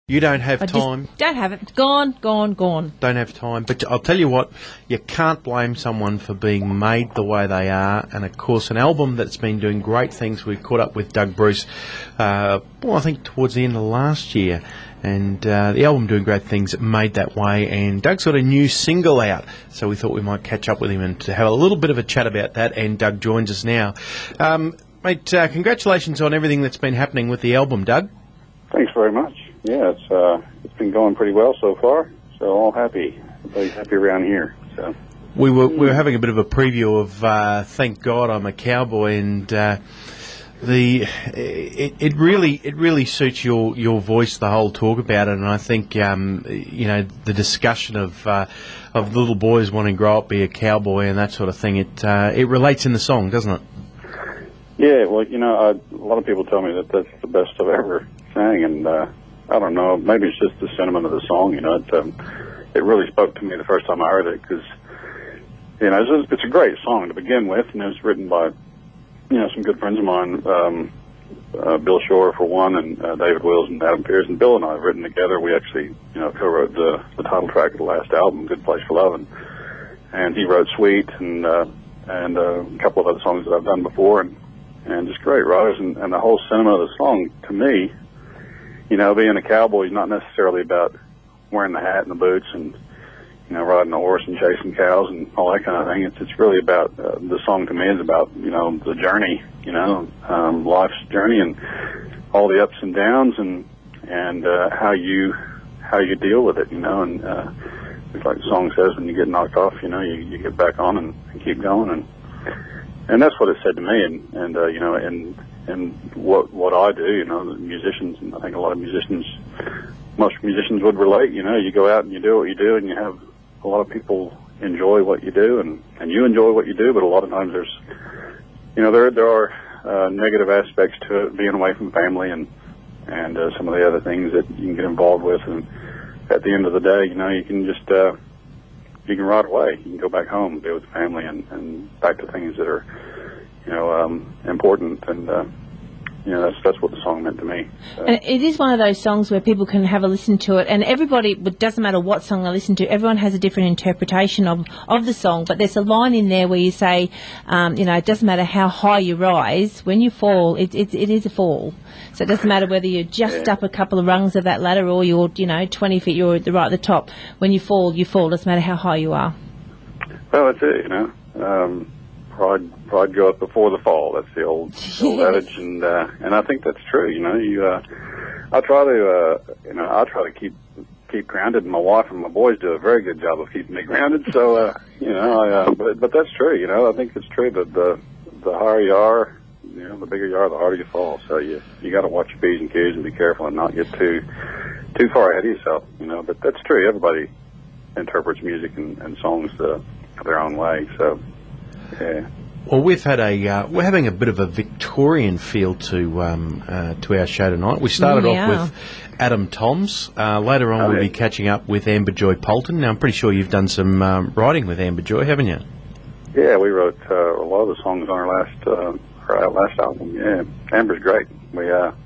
You don't have time. Don't have it. Gone. Don't have time. But I'll tell you what, you can't blame someone for being made the way they are. And, of course, an album that's been doing great things. We caught up with Doug Bruce, I think towards the end of last year. And the album doing great things made that way. And Doug's got a new single out. So we thought we might catch up with him and to have a little bit of a chat about that. And Doug joins us now. Mate, congratulations on everything that's been happening with the album, Doug. Thanks very much. Yeah, it's been going pretty well so far, so all happy. Everybody's happy around here. So we were having a bit of a preview of Thank God I'm a Cowboy, and it really suits your voice, the whole talk about it, and I think the discussion of little boys wanting to grow up, be a cowboy, and that sort of thing. It relates in the song, doesn't it? Yeah, well, a lot of people tell me that that's the best I've ever sang, and I don't know, maybe it's just the sentiment of the song, it really spoke to me the first time I heard it, because, it's a great song to begin with, and it was written by, some good friends of mine, Bill Shore for one, and David Wills and Adam Pierce, and Bill and I have written together. We actually, co-wrote the title track of the last album, Good Place for Love, and he wrote Sweet, and a couple of other songs that I've done before, and just great writers, and the whole sentiment of the song, to me, being a cowboy is not necessarily about wearing the hat and the boots and, riding a horse and chasing cows and all that kind of thing. It's really about, the song to me is about, the journey, life's journey and all the ups and downs and how you deal with it, and it's like the song says, when you get knocked off, you get back on and keep going, and that's what it said to me, and what I do, the musicians, and I think a lot of most musicians would relate, you go out and you do what you do, and you have a lot of people enjoy what you do, and you enjoy what you do, but a lot of times there's, there are negative aspects to it, being away from family and some of the other things that you can get involved with, and at the end of the day, you can just, you can ride away, you can go back home and be with the family and back to things that are, important, and that's what the song meant to me. So. And it is one of those songs where people can have a listen to it, and everybody, it doesn't matter what song they listen to, everyone has a different interpretation of the song, but there's a line in there where you say, it doesn't matter how high you rise, when you fall, it is a fall. So it doesn't matter whether you're just up a couple of rungs of that ladder or you're, 20 feet, you're right at the top. When you fall, doesn't matter how high you are. Well, that's it, Pride goeth before the fall. That's the old adage, and I think that's true. I try to keep grounded, and my wife and my boys do a very good job of keeping me grounded. So, but that's true. I think it's true that the higher you are, the bigger you are, the harder you fall. So you got to watch your P's and Q's and be careful and not get too far ahead of yourself. But that's true. Everybody interprets music and songs their own way. So. Yeah. Well, we're having a bit of a Victorian feel to our show tonight. We started off with Adam Toms. Later on, we'll be catching up with Amber Joy Polton. Now, I'm pretty sure you've done some writing with Amber Joy, haven't you? Yeah, we wrote a lot of the songs on our last album. Yeah, Amber's great. We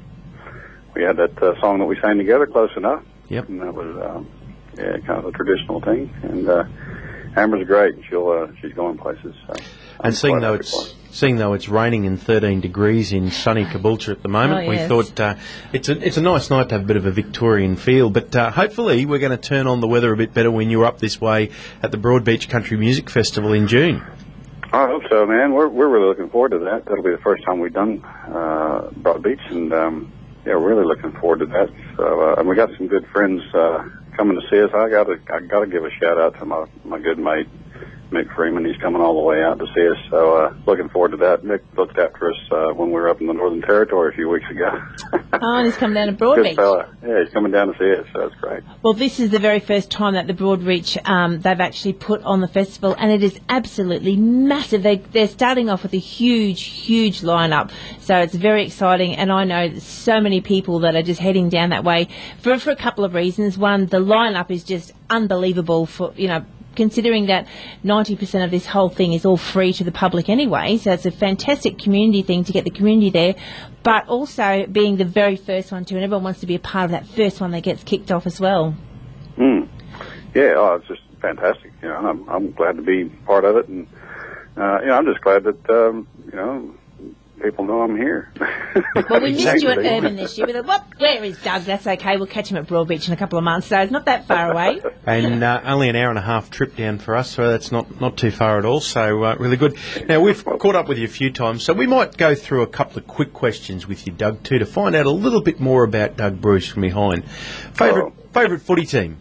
had that song that we sang together, Close Enough. Yep. And that was kind of a traditional thing. And Amber's great. She's going places. So and seeing though it's raining in 13 degrees in sunny Caboolture at the moment, we thought it's a nice night to have a bit of a Victorian feel. But hopefully we're going to turn on the weather a bit better when you're up this way at the Broadbeach Country Music Festival in June. I hope so, man. We're really looking forward to that. That'll be the first time we've done Broadbeach, and we're really looking forward to that. So, and we got some good friends coming to see us. I gotta give a shout out to my good mate Mick Freeman. He's coming all the way out to see us, so looking forward to that. Mick looked after us when we were up in the Northern Territory a few weeks ago. And he's coming down to Broadbeach. Good fella. Yeah, he's coming down to see us, so that's great. Well, this is the very first time that the Broadbeach they've actually put on the festival, and it is absolutely massive. They're starting off with a huge lineup, so it's very exciting, and I know there's so many people that are just heading down that way for a couple of reasons. One, the lineup is just unbelievable for, considering that 90% of this whole thing is all free to the public anyway, so it's a fantastic community thing to get the community there, but also being the very first one too, and everyone wants to be a part of that first one that gets kicked off as well. Yeah, it's just fantastic, you know, and I'm glad to be part of it, and, you know, I'm just glad that, you know, people know I'm here. Well, we missed you at Urban this year. We thought, where is Doug? That's okay. We'll catch him at Broadbeach in a couple of months, so it's not that far away. And only an hour and a half trip down for us, so that's not too far at all. So really good. Now, we've caught up with you a few times, so we might go through a couple of quick questions with you, Doug, too, to find out a little bit more about Doug Bruce from behind. Favourite footy team?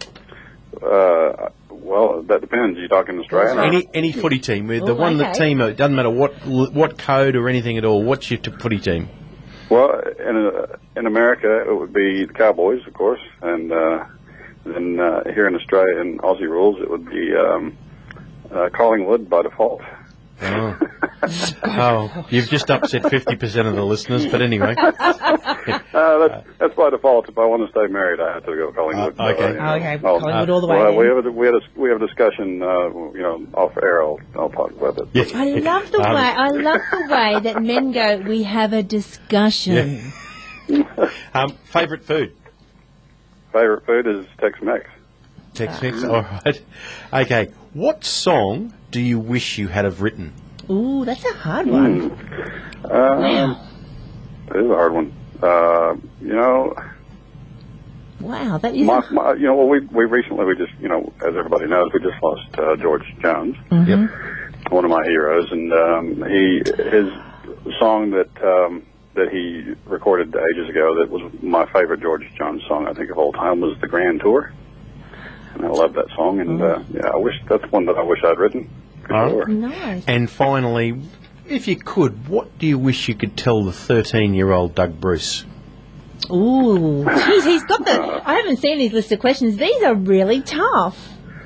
Well, that depends. You're talking Australia? Any footy team. The one that team, it doesn't matter what code or anything at all. What's your footy team? Well, in America, it would be the Cowboys, of course, and then here in Australia, in Aussie rules, it would be Collingwood by default. Oh. Oh, you've just upset 50% of the listeners, but anyway. That's by default. If I want to stay married, I have to go Collingwood. Okay. Collingwood all the way. Well, we have a discussion, you know, off air. I'll talk about it. Yeah. I love the way that men go, we have a discussion. Yeah. Favourite food? Favorite food is Tex-Mex. Tex-Mex, all right. Okay, what song do you wish you had have written? Ooh, that's a hard one. Wow. It is a hard one. You know... Wow, that is... you know, well, we recently, just, you know, as everybody knows, we just lost George Jones. Mm-hmm. Yep. One of my heroes, and his song that he recorded ages ago that was my favorite George Jones song, I think, of all time, was The Grand Tour. And I love that song, and yeah, that's one that I wish I'd written. For sure. Nice. And finally, if you could, what do you wish you could tell the 13-year-old Doug Bruce? Ooh, geez, he's got the... I haven't seen his list of questions. These are really tough.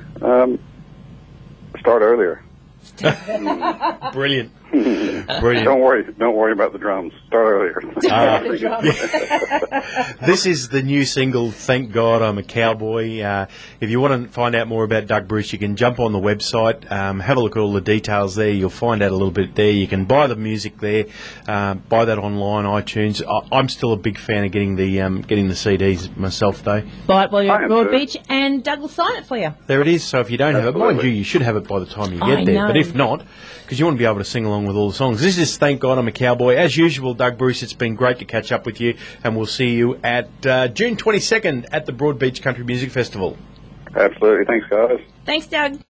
Start earlier. Brilliant. Brilliant. Don't worry about the drums. Start earlier. This is the new single, Thank God I'm a Cowboy. If you want to find out more about Doug Bruce, you can jump on the website, have a look at all the details there. You'll find out a little bit there. You can buy the music there, buy that online, iTunes. I'm still a big fan of getting the CDs myself, though. Buy it while you're at Broadbeach, and Doug will sign it for you. There it is. So if you don't have it, mind you should have it by the time you get there. But if not, because you want to be able to sing along with all the songs. This is Thank God I'm a Cowboy. As usual, Doug Bruce, it's been great to catch up with you, and we'll see you at June 22nd at the Broadbeach Country Music Festival. Absolutely. Thanks, guys. Thanks, Doug.